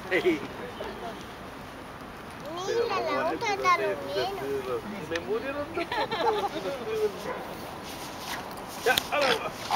Sí. Pero Mira, como la otra está durmiendo. me murieron dos. Ya, al agua.